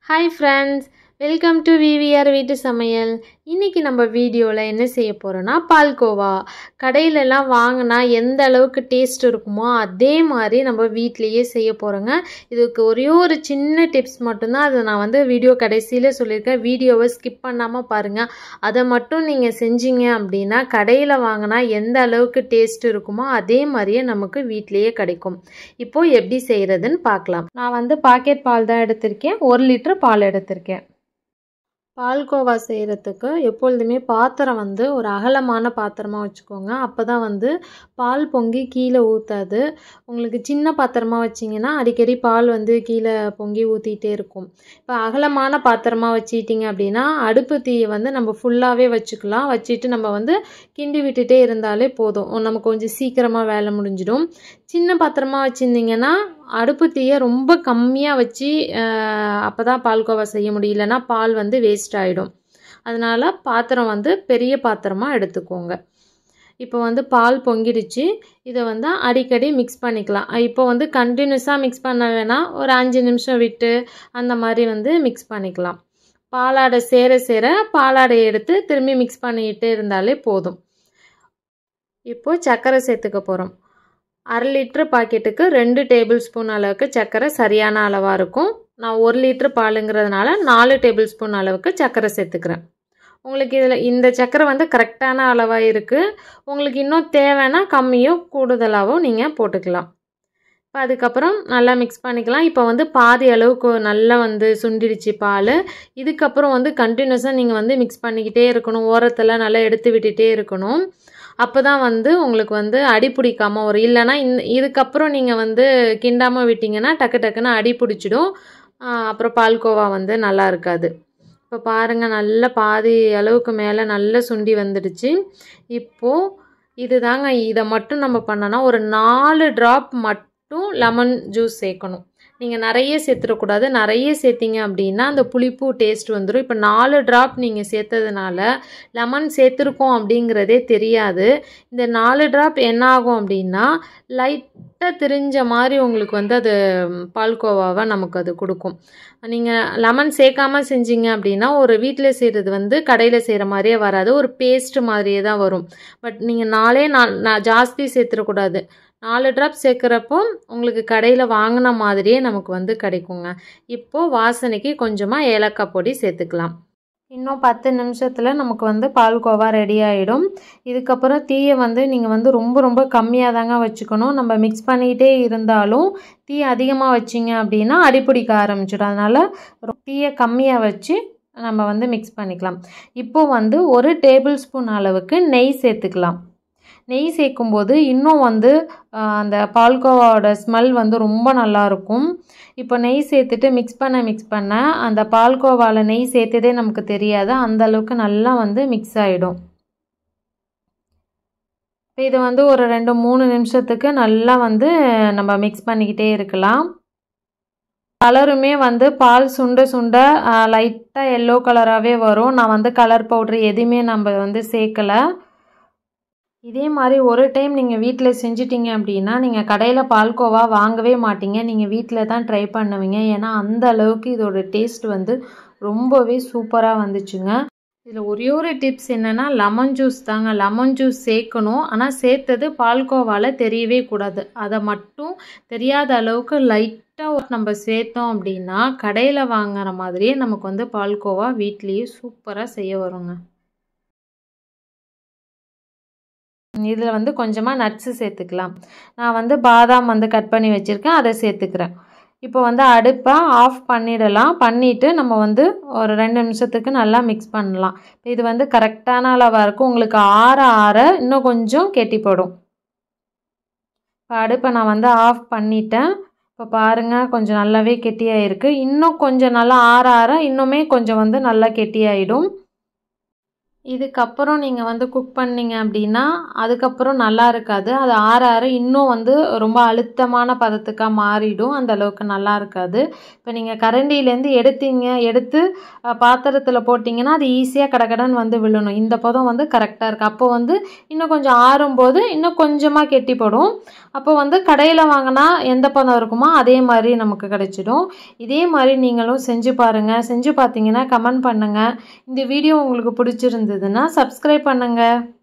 Hi friends, welcome to VVR வீட்டு சமையல். இன்னைக்கு நம்ம வீடியோல என்ன செய்ய போறோம்னா பால்கோவா. கடையில எல்லாம் வாங்குனா எந்த அளவுக்கு டேஸ்ட் இருக்குமோ அதே மாதிரி நம்ம வீட்லயே செய்ய போறோங்க. இதுக்கு ஒரே ஒரு சின்ன டிப்ஸ் மட்டும் தான் அதை நான் வீடியோ கடைசியில சொல்லிருக்கேன். வீடியோவை ஸ்கிப் பண்ணாம பாருங்க. அதை மட்டும் நீங்க செஞ்சீங்க அப்படின்னா கடையில வாங்குனா எந்த அளவுக்கு டேஸ்ட் இருக்குமோ அதே மாதிரியே நமக்கு வீட்லயே கிடைக்கும். இப்போ எப்படி செய்யறதுன்னு பார்க்கலாம். நான் பாக்கெட் பால் தான் எடுத்திருக்கேன். 1 லிட்டர் பால் எடுத்திருக்கேன். பால்கோவா செய்கிறதுக்கு எப்பொழுதுமே பாத்திரம் ஒரு அகலமான பாத்திரமாக வச்சுக்கோங்க. அப்போ தான் பால் பொங்கி கீழே ஊற்றாது. உங்களுக்கு சின்ன பாத்திரமாக வச்சிங்கன்னா அடிக்கடி பால் கீழே பொங்கி ஊற்றிட்டே இருக்கும். இப்போ அகலமான பாத்திரமாக வச்சுக்கிட்டிங்க அப்படின்னா அடுப்பு தீயை நம்ம ஃபுல்லாகவே வச்சுக்கலாம். வச்சுட்டு நம்ம கிண்டி விட்டுட்டே இருந்தாலே போதும். நமக்கு கொஞ்சம் சீக்கிரமாக வேலை முடிஞ்சிடும். சின்ன பாத்திரமாக வச்சுருந்தீங்கன்னா அடுப்பு தீயை ரொம்ப கம்மியாக வச்சு அப்போ தான் பால்கோவா செய்ய முடியலன்னா பால் வேஸ்ட் ஆகிடும். அதனால் பாத்திரம் பெரிய பாத்திரமாக எடுத்துக்கோங்க. இப்போ பால் பொங்கிடுச்சு. இதை அடிக்கடி மிக்ஸ் பண்ணிக்கலாம். இப்போ கண்டினியூஸாக மிக்ஸ் பண்ண வேணாம். ஒரு 5 நிமிஷம் விட்டு அந்த மாதிரி மிக்ஸ் பண்ணிக்கலாம். பாலாடை சேர சேர பாலாடையை எடுத்து திரும்பி மிக்ஸ் பண்ணிக்கிட்டே இருந்தாலே போதும். இப்போது சர்க்கரை சேர்த்துக்க போகிறோம். 1/2 லிட்டர் பாக்கெட்டுக்கு 2 டேபிள் ஸ்பூன் அளவுக்கு சர்க்கரை சரியான அளவாக இருக்கும். நான் 1 லிட்டர் பாலுங்கிறதுனால 4 டேபிள் ஸ்பூன் அளவுக்கு சர்க்கரை சேர்த்துக்கிறேன். உங்களுக்கு இதில் இந்த சர்க்கரை கரெக்டான அளவாக இருக்குது. உங்களுக்கு இன்னும் தேவைன்னா கம்மியோ கூடுதலாகவோ நீங்கள் போட்டுக்கலாம். இப்போ அதுக்கப்புறம் நல்லா மிக்ஸ் பண்ணிக்கலாம். இப்போ பாதி அளவுக்கு நல்லா சுண்டிடுச்சு பால். இதுக்கப்புறம் கண்டினியூஸாக நீங்கள் மிக்ஸ் பண்ணிக்கிட்டே இருக்கணும். ஓரத்தில் நல்லா எடுத்து விட்டுட்டே இருக்கணும். அப்போ தான் உங்களுக்கு அடி பிடிக்காமல் வரும். இல்லைனா இதுக்கப்புறம் நீங்கள் கிண்டாமல் விட்டிங்கன்னா டக்கு டக்குன்னு அடி பிடிச்சிடும். அப்புறம் பால்கோவா நல்லா இருக்காது. இப்போ பாருங்கள், நல்லா பாதி அளவுக்கு மேலே நல்லா சுண்டி வந்துடுச்சு. இப்போது இதுதாங்க, இதை மட்டும் நம்ம பண்ணோன்னா ஒரு 4 ட்ராப் மட்டும் லெமன் ஜூஸ் சேர்க்கணும். நீங்கள் நிறைய சேர்த்துடக்கூடாது. நிறைய சேர்த்திங்க அப்படின்னா அந்த புளிப்பு டேஸ்ட் வந்துடும். இப்போ 4 ட்ராப் நீங்கள் சேர்த்ததுனால லெமன் சேர்த்துருக்கோம் அப்படிங்கிறதே தெரியாது. இந்த 4 ட்ராப் என்ன ஆகும் அப்படின்னா லைட்டாக திரிஞ்ச மாதிரி உங்களுக்கு அது பால்கோவாவை நமக்கு அது கொடுக்கும். நீங்கள் லெமன் சேர்க்காமல் செஞ்சீங்க அப்படின்னா ஒரு வீட்டில் செய்கிறது கடையில் செய்கிற மாதிரியே வராது. ஒரு பேஸ்ட் மாதிரியே தான் வரும். பட் நீங்கள் 4 ஜாஸ்தி சேர்த்துடக்கூடாது. 4 ட்ராப் சேர்க்குறப்போ உங்களுக்கு கடையில் வாங்கின மாதிரியே நமக்கு கிடைக்குங்க. இப்போது வாசனைக்கு கொஞ்சமாக ஏலக்காய் பொடி சேர்த்துக்கலாம். இன்னும் 10 நிமிஷத்தில் நமக்கு பால்கோவா ரெடி ஆகிடும். இதுக்கப்புறம் தீயை நீங்கள் ரொம்ப ரொம்ப கம்மியாக தாங்க வச்சுக்கணும். நம்ம மிக்ஸ் பண்ணிக்கிட்டே இருந்தாலும் தீ அதிகமாக வச்சிங்க அப்படின்னா அடிப்பிடிக்க ஆரம்பிச்சிடும். அதனால் தீயை கம்மியாக வச்சு நம்ம மிக்ஸ் பண்ணிக்கலாம். இப்போது 1 டேபிள் ஸ்பூன் அளவுக்கு நெய் சேர்த்துக்கலாம். நெய் சேர்க்கும்போது இன்னும் அந்த பால்கோவாவோட ஸ்மெல் ரொம்ப நல்லாயிருக்கும். இப்போ நெய் சேர்த்துட்டு மிக்ஸ் பண்ண அந்த பால்கோவாவில் நெய் சேர்த்ததே நமக்கு தெரியாது. அந்தளவுக்கு நல்லா மிக்ஸ் ஆகிடும். இப்போ இது ஒரு 2-3 நிமிஷத்துக்கு நல்லா நம்ம மிக்ஸ் பண்ணிக்கிட்டே இருக்கலாம். கலருமே பால் சுண்ட சுண்ட லைட்டாக எல்லோ கலராகவே வரும். நான் கலர் பவுட்ரு எதுவுமே நம்ம சேர்க்கலை. இதே மாதிரி ஒரு டைம் நீங்கள் வீட்டில் செஞ்சிட்டிங்க அப்படின்னா நீங்கள் கடையில் பால்கோவா வாங்கவே மாட்டீங்க. நீங்கள் வீட்டில் தான் ட்ரை பண்ணுவீங்க. ஏன்னா அந்த அளவுக்கு இதோட டேஸ்ட் ரொம்பவே சூப்பராக வந்துச்சுங்க. இதில் ஒரே ஒரு டிப்ஸ் என்னென்னா லெமன் ஜூஸ் தாங்க. லெமன் ஜூஸ் சேர்க்கணும். ஆனால் சேர்த்தது பால்கோவாவில் தெரியவே கூடாது. அதை மட்டும் தெரியாத அளவுக்கு லைட்டாக நம்ம சேர்த்தோம் அப்படின்னா கடையில் வாங்குற மாதிரியே நமக்கு பால்கோவா வீட்லேயே சூப்பராக செய்ய வருங்க. இதில் கொஞ்சமாக நட்ஸு சேர்த்துக்கலாம். நான் பாதாம் கட் பண்ணி வச்சுருக்கேன், அதை சேர்த்துக்கிறேன். இப்போ அடுப்பை ஆஃப் பண்ணிடலாம். பண்ணிவிட்டு நம்ம ஒரு 2 நிமிஷத்துக்கு நல்லா மிக்ஸ் பண்ணலாம். இது கரெக்டான அளவாக இருக்கும். உங்களுக்கு ஆற ஆற இன்னும் கொஞ்சம் கெட்டிப்படும். இப்போ அடுப்பை நான் ஆஃப் பண்ணிட்டேன். இப்போ பாருங்கள், கொஞ்சம் நல்லாவே கெட்டியாக இருக்குது. இன்னும் கொஞ்சம் நல்லா ஆற ஆற இன்னுமே கொஞ்சம் நல்லா கெட்டியாயிடும். இதுக்கப்புறம் நீங்கள் வந்து குக் பண்ணீங்க அப்படின்னா அதுக்கப்புறம் நல்லா இருக்காது. அது ஆற ஆற இன்னும் வந்து ரொம்ப அழுத்தமான பதத்துக்காக மாறிடும். அந்த அளவுக்கு நல்லா இருக்காது. இப்போ நீங்கள் கரண்டியிலேருந்து எடுத்து பாத்திரத்தில் போட்டிங்கன்னா அது ஈஸியாக கடகடன்னு வந்து விழணும். இந்த பதம் வந்து கரெக்டாக இருக்குது. அப்போ வந்து இன்னும் கொஞ்சம் ஆறும்போது இன்னும் கொஞ்சமாக கெட்டிப்படும். அப்போ வந்து கடையில் வாங்கினா எந்த பதம் இருக்குமோ அதே மாதிரி நமக்கு கிடைச்சிடும். இதே மாதிரி நீங்களும் செஞ்சு பாருங்கள். செஞ்சு பார்த்தீங்கன்னா கமெண்ட் பண்ணுங்கள். இந்த வீடியோ உங்களுக்கு பிடிச்சிருந்ததுன்னா சப்ஸ்கிரைப் பண்ணுங்கள்.